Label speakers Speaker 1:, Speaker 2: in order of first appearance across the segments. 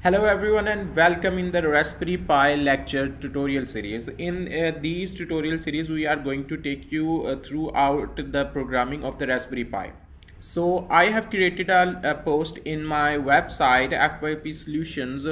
Speaker 1: Hello everyone and welcome in the Raspberry Pi lecture tutorial series. In these tutorial series we are going to take you throughout the programming of the Raspberry Pi. So I have created a post in my website FYP Solutions,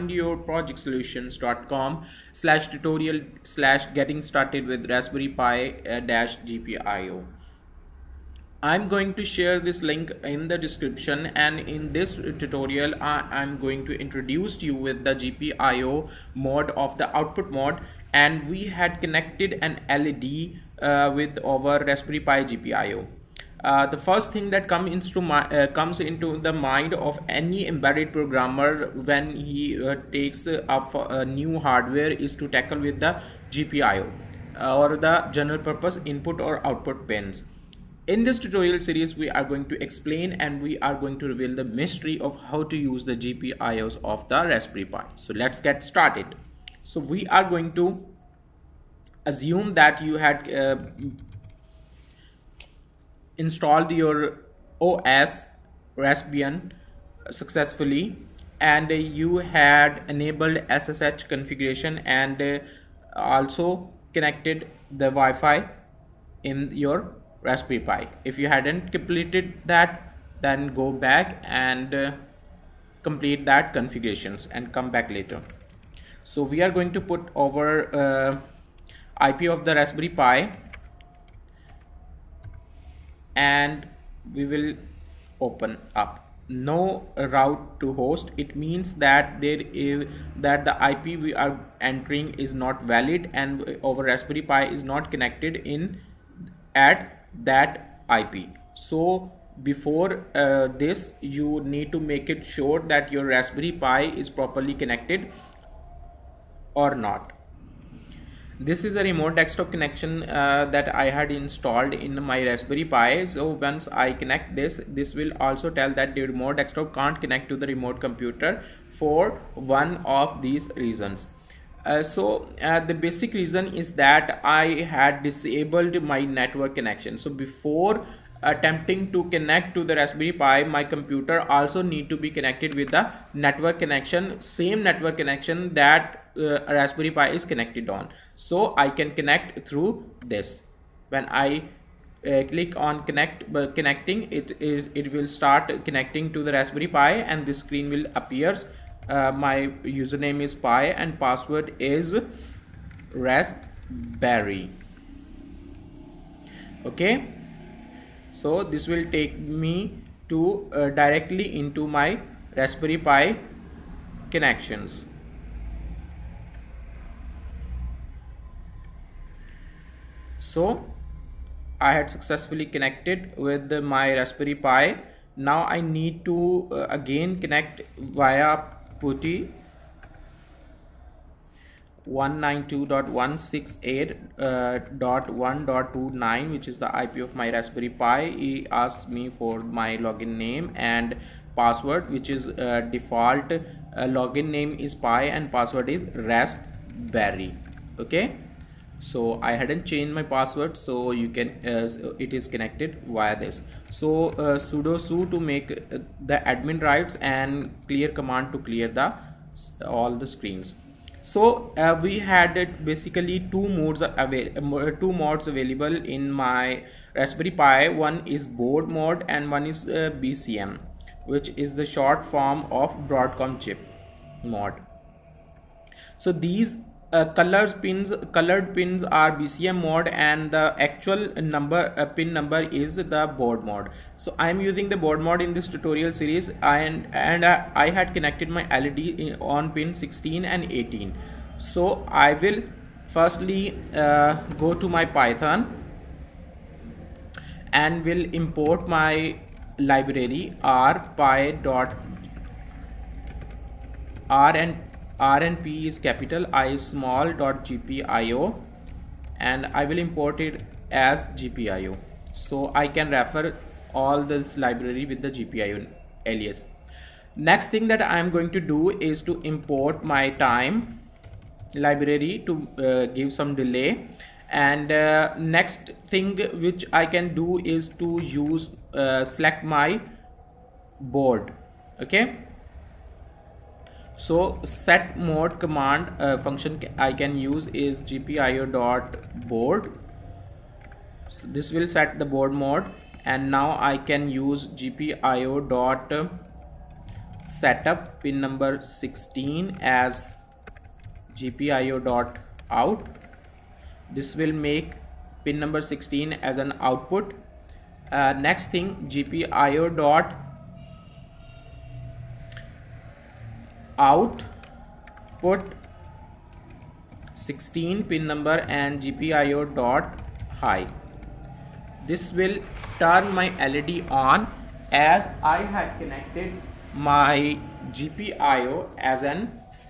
Speaker 1: findyourprojectsolutions.com/tutorial/getting started with Raspberry Pi GPIO. I'm going to share this link in the description, and in this tutorial I'm going to introduce you with the GPIO mode of the output mode, and we had connected an LED with our Raspberry Pi GPIO. The first thing that comes into the mind of any embedded programmer when he takes up new hardware is to tackle with the GPIO or the general purpose input or output pins. In this tutorial series, we are going to explain and we are going to reveal the mystery of how to use the GPIOs of the Raspberry Pi. So let's get started. So we are going to assume that you had installed your OS Raspbian successfully, and you had enabled SSH configuration and also connected the Wi-Fi in your Raspberry Pi. If you hadn't completed that, then go back and complete that configurations and come back later. So we are going to put our IP of the Raspberry Pi, and we will open up no route to host. It means that the IP we are entering is not valid and our Raspberry Pi is not connected in at that IP. So before this, you need to make it sure that your Raspberry Pi is properly connected or not. This is a remote desktop connection that I had installed in my Raspberry Pi. So once I connect this will also tell that the remote desktop can't connect to the remote computer for one of these reasons. The basic reason is that I had disabled my network connection. So before attempting to connect to the Raspberry Pi, my computer also need to be connected with the network connection, same network connection that Raspberry Pi is connected on. So I can connect through this. When I click on connecting, it will start connecting to the Raspberry Pi, and this screen will appears. My username is Pi and password is Raspberry. Okay, so this will take me to directly into my Raspberry Pi connections. So I had successfully connected with my Raspberry Pi. Now I need to again connect via PuTTY 192.168.1.29, which is the IP of my Raspberry Pi. He asks me for my login name and password, which is default login name is Pi and password is Raspberry. Okay, so I hadn't changed my password, so you can it is connected via this. So sudo su to make the admin rights and clear command to clear all the screens. So we had basically two modes available in my Raspberry Pi. One is board mode and one is BCM, which is the short form of Broadcom chip mode. So these colored pins are BCM mode, and the actual pin number is the board mode. So I am using the board mode in this tutorial series, and I had connected my LED on pin 16 and 18. So I will firstly go to my Python and will import my library R and P is capital, I is small .GPIO, and I will import it as GPIO, so I can refer all this library with the GPIO alias. Next thing that I am going to do is to import my time library to give some delay, and next thing which I can do is to use select my board. Okay, So set mode command function I can use is GPIO.board. So this will set the board mode, and now I can use GPIO.setup pin number 16 as GPIO.out. This will make pin number 16 as an output. Next thing, GPIO.output 16 pin number and GPIO.high. This will turn my LED on as I had connected my GPIO as an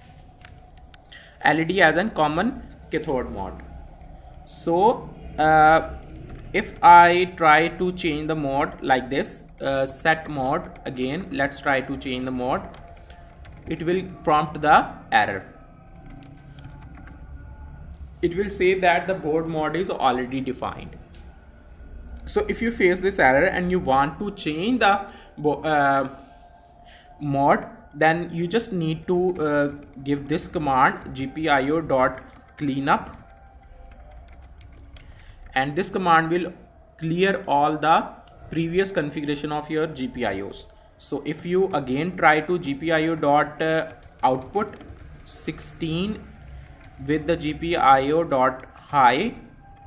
Speaker 1: LED as a common cathode mode. So if I try to change the mode like this, set mode again, let's try to change the mode. It will prompt the error. It will say that the board mode is already defined. So if you face this error and you want to change the mode, then you just need to give this command GPIO.cleanup, and this command will clear all the previous configuration of your GPIOs. So if you again try to GPIO.output 16 with the GPIO.high,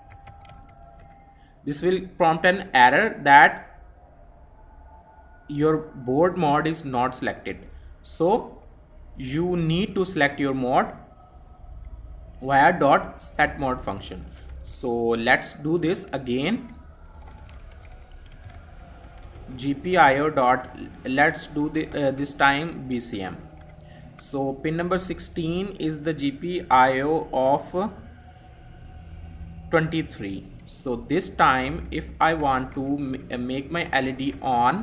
Speaker 1: this will prompt an error that your board mode is not selected. So you need to select your mode via .set mode function. So let's do this again. Let's do this time BCM. So pin number 16 is the GPIO of 23. So this time if I want to make my LED on,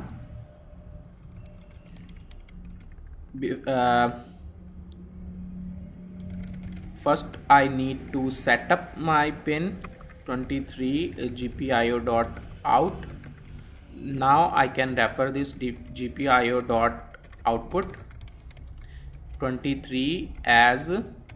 Speaker 1: first I need to set up my pin 23 GPIO.out. Now I can refer this GPIO.output 23 as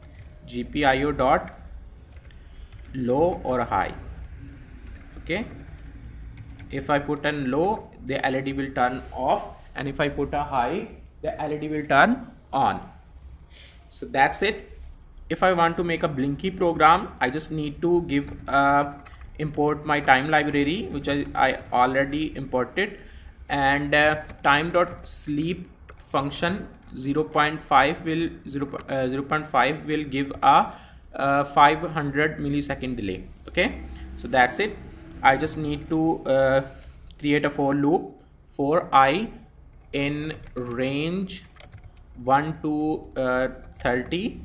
Speaker 1: GPIO.low or high. Okay, if I put an low, the LED will turn off, and if I put a high, the LED will turn on. So that's it. If I want to make a Blinky program, I just need to give import my time library, which I already imported, and time.sleep function 0.5 will give a 500 millisecond delay. Okay, so that's it. I just need to create a for loop for I in range 1 to 30,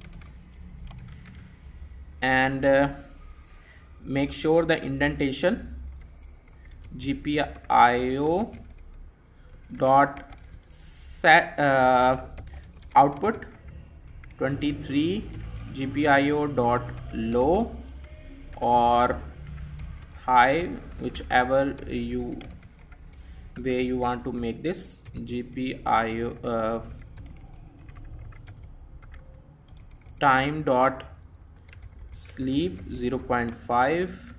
Speaker 1: and make sure the indentation GPIO dot set output 23 GPIO dot low or high, whichever way you want to make this. GPIO time dot sleep 0.5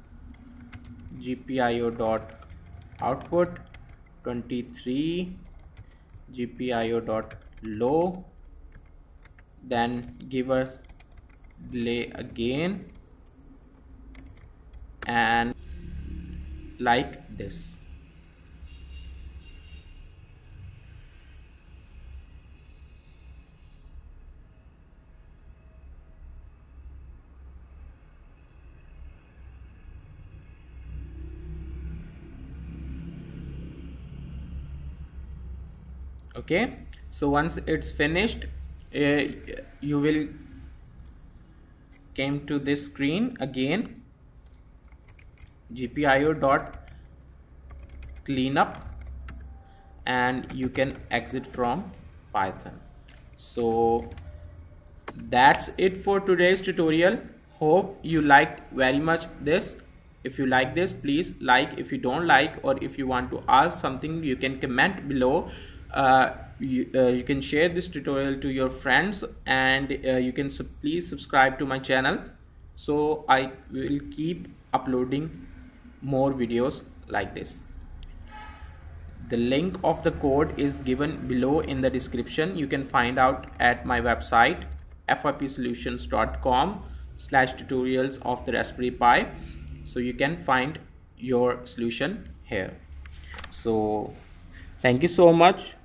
Speaker 1: GPIO dot output 23 GPIO dot low, then give a delay again, and like this. Okay, so once it's finished, you will came to this screen again, GPIO dot cleanup, and you can exit from Python. So that's it for today's tutorial. Hope you liked very much this. If you like this, please like. If you don't like, or if you want to ask something, you can comment below. you can share this tutorial to your friends, and you can please subscribe to my channel, so I will keep uploading more videos like this. The link of the code is given below in the description. You can find out at my website fypsolutions.com/tutorials of the Raspberry Pi. So you can find your solution here. So thank you so much